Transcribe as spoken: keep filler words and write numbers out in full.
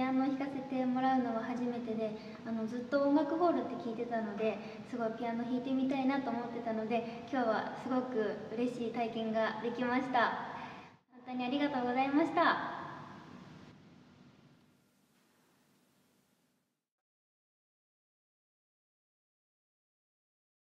アノを弾かせてもらうのは初めてで、あのずっと音楽ホールって聞いてたので、すごいピアノ弾いてみたいなと思ってたので、今日はすごく嬉しい体験ができました。本当にありがとうございました。